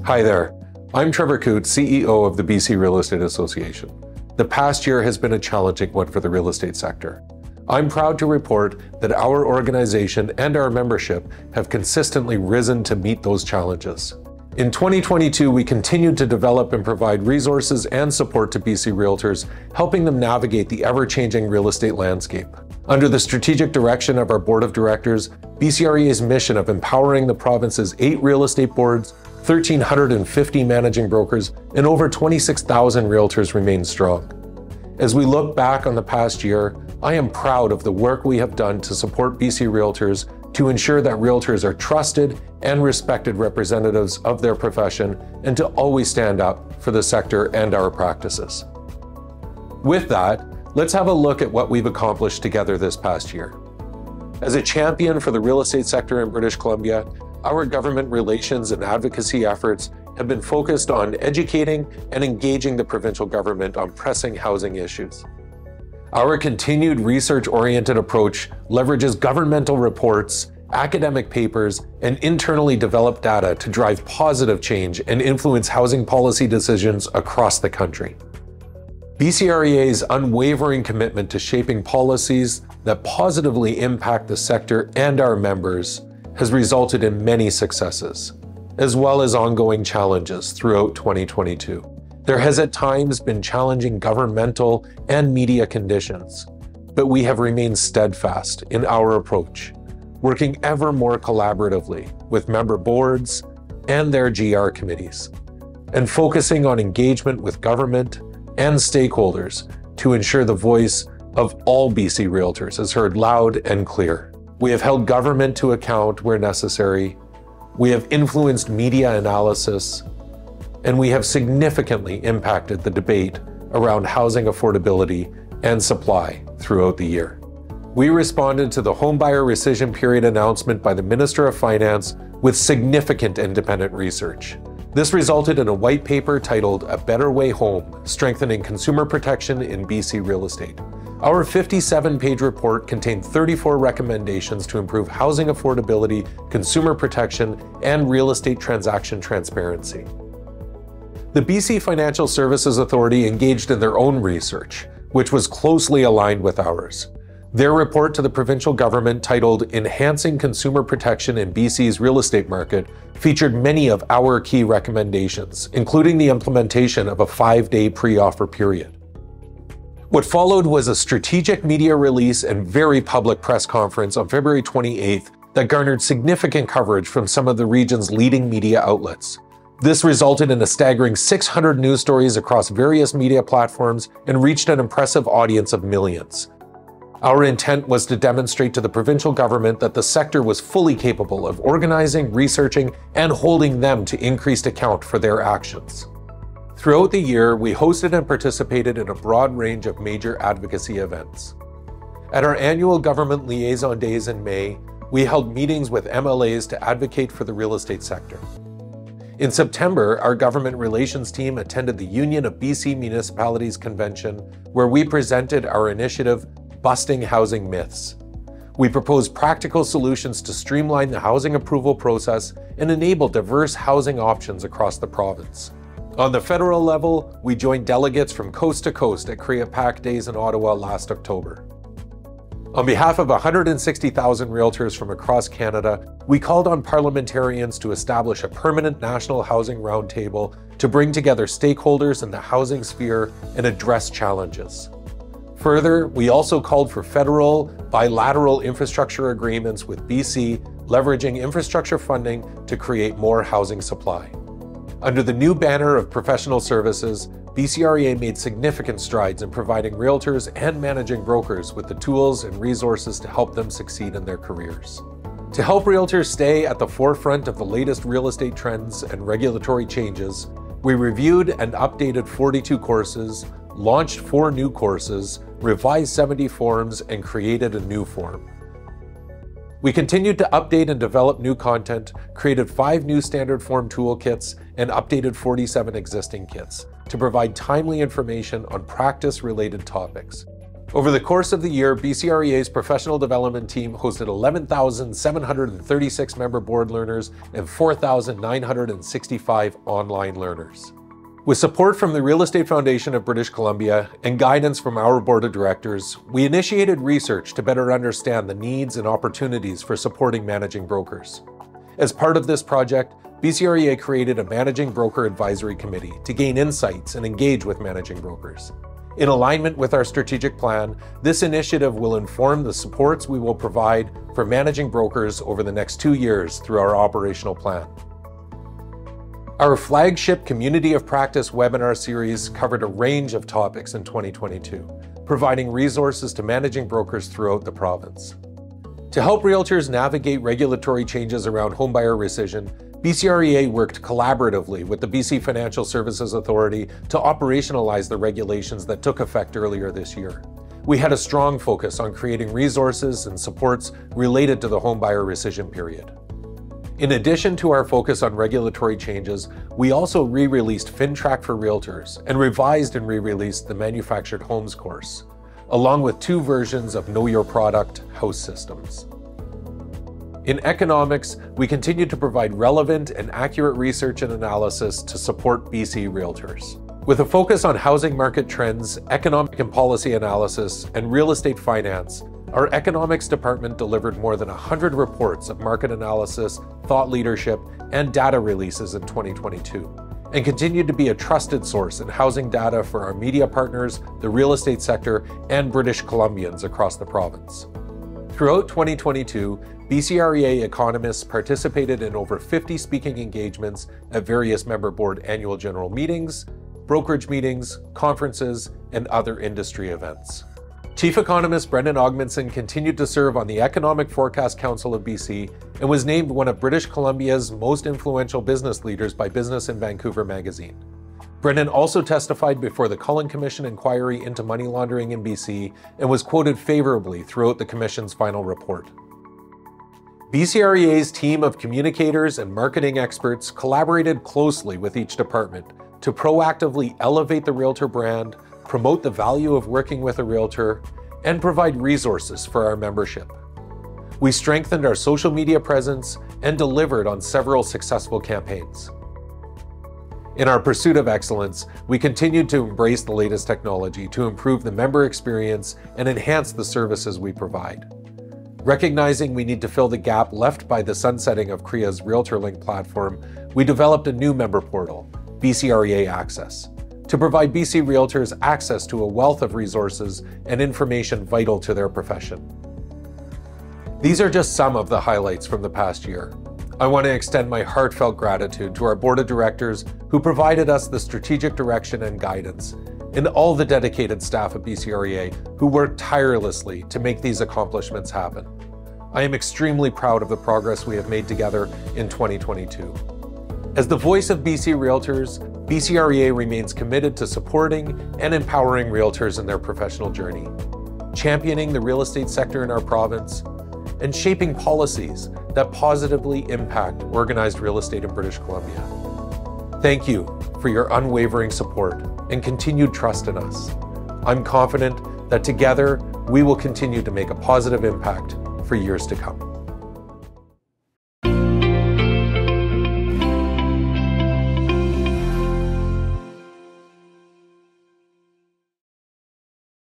Hi there, I'm Trevor Koot, CEO of the BC Real Estate Association. The past year has been a challenging one for the real estate sector. I'm proud to report that our organization and our membership have consistently risen to meet those challenges. In 2022, we continued to develop and provide resources and support to BC Realtors, helping them navigate the ever-changing real estate landscape. Under the strategic direction of our board of directors, BCREA's mission of empowering the province's 8 real estate boards, 1,350 managing brokers, and over 26,000 realtors remains strong. As we look back on the past year, I am proud of the work we have done to support BC Realtors to ensure that realtors are trusted and respected representatives of their profession and to always stand up for the sector and our practices. With that, let's have a look at what we've accomplished together this past year. As a champion for the real estate sector in British Columbia, our government relations and advocacy efforts have been focused on educating and engaging the provincial government on pressing housing issues. Our continued research-oriented approach leverages governmental reports, academic papers, and internally developed data to drive positive change and influence housing policy decisions across the country. BCREA's unwavering commitment to shaping policies that positively impact the sector and our members has resulted in many successes, as well as ongoing challenges throughout 2022. There has at times been challenging governmental and media conditions, but we have remained steadfast in our approach, working ever more collaboratively with member boards and their GR committees, and focusing on engagement with government and stakeholders to ensure the voice of all BC Realtors is heard loud and clear. We have held government to account where necessary, we have influenced media analysis, and we have significantly impacted the debate around housing affordability and supply throughout the year. We responded to the homebuyer rescission period announcement by the Minister of Finance with significant independent research. This resulted in a white paper titled A Better Way Home: Strengthening Consumer Protection in BC Real Estate. Our 57-page report contained 34 recommendations to improve housing affordability, consumer protection, and real estate transaction transparency. The BC Financial Services Authority engaged in their own research, which was closely aligned with ours. Their report to the provincial government, titled Enhancing Consumer Protection in BC's Real Estate Market, featured many of our key recommendations, including the implementation of a 5-day pre-offer period. What followed was a strategic media release and very public press conference on February 28th that garnered significant coverage from some of the region's leading media outlets. This resulted in a staggering 600 news stories across various media platforms and reached an impressive audience of millions. Our intent was to demonstrate to the provincial government that the sector was fully capable of organizing, researching, and holding them to increased account for their actions. Throughout the year, we hosted and participated in a broad range of major advocacy events. At our annual Government Liaison Days in May, we held meetings with MLAs to advocate for the real estate sector. In September, our government relations team attended the Union of BC Municipalities Convention, where we presented our initiative, Busting Housing Myths. We proposed practical solutions to streamline the housing approval process and enable diverse housing options across the province. On the federal level, we joined delegates from coast to coast at CREA PAC Days in Ottawa last October. On behalf of 160,000 realtors from across Canada, we called on parliamentarians to establish a permanent national housing roundtable to bring together stakeholders in the housing sphere and address challenges. Further, we also called for federal, bilateral infrastructure agreements with BC, leveraging infrastructure funding to create more housing supply. Under the new banner of professional services, BCREA made significant strides in providing realtors and managing brokers with the tools and resources to help them succeed in their careers. To help realtors stay at the forefront of the latest real estate trends and regulatory changes, we reviewed and updated 42 courses, launched 4 new courses, revised 70 forms, and created a new form. We continued to update and develop new content, created 5 new standard form toolkits, and updated 47 existing kits to provide timely information on practice-related topics. Over the course of the year, BCREA's professional development team hosted 11,736 member board learners and 4,965 online learners. With support from the Real Estate Foundation of British Columbia and guidance from our board of directors, we initiated research to better understand the needs and opportunities for supporting managing brokers. As part of this project, BCREA created a Managing Broker Advisory Committee to gain insights and engage with managing brokers. In alignment with our strategic plan, this initiative will inform the supports we will provide for managing brokers over the next 2 years through our operational plan. Our flagship Community of Practice webinar series covered a range of topics in 2022, providing resources to managing brokers throughout the province. To help realtors navigate regulatory changes around homebuyer rescission, BCREA worked collaboratively with the BC Financial Services Authority to operationalize the regulations that took effect earlier this year. We had a strong focus on creating resources and supports related to the homebuyer rescission period. In addition to our focus on regulatory changes, we also re-released FinTrack for Realtors and revised and re-released the Manufactured Homes course, along with 2 versions of Know Your Product house systems. In economics, we continue to provide relevant and accurate research and analysis to support BC Realtors. With a focus on housing market trends, economic and policy analysis, and real estate finance, our economics department delivered more than 100 reports of market analysis, thought leadership, and data releases in 2022, and continued to be a trusted source in housing data for our media partners, the real estate sector, and British Columbians across the province. Throughout 2022, BCREA economists participated in over 50 speaking engagements at various member board annual general meetings, brokerage meetings, conferences, and other industry events. Chief Economist Brendan Ogmundson continued to serve on the Economic Forecast Council of BC and was named one of British Columbia's most influential business leaders by Business in Vancouver magazine. Brendan also testified before the Cullen Commission inquiry into money laundering in BC and was quoted favorably throughout the Commission's final report. BCREA's team of communicators and marketing experts collaborated closely with each department to proactively elevate the Realtor brand, promote the value of working with a Realtor, and provide resources for our membership. We strengthened our social media presence and delivered on several successful campaigns. In our pursuit of excellence, we continued to embrace the latest technology to improve the member experience and enhance the services we provide. Recognizing we need to fill the gap left by the sunsetting of CREA's RealtorLink platform, we developed a new member portal, BCREA Access, to provide BC Realtors access to a wealth of resources and information vital to their profession. These are just some of the highlights from the past year. I want to extend my heartfelt gratitude to our board of directors who provided us the strategic direction and guidance, and all the dedicated staff at BCREA who worked tirelessly to make these accomplishments happen. I am extremely proud of the progress we have made together in 2022. As the voice of BC Realtors, BCREA remains committed to supporting and empowering realtors in their professional journey, championing the real estate sector in our province, and shaping policies that positively impact organized real estate in British Columbia. Thank you for your unwavering support and continued trust in us. I'm confident that together we will continue to make a positive impact for years to come.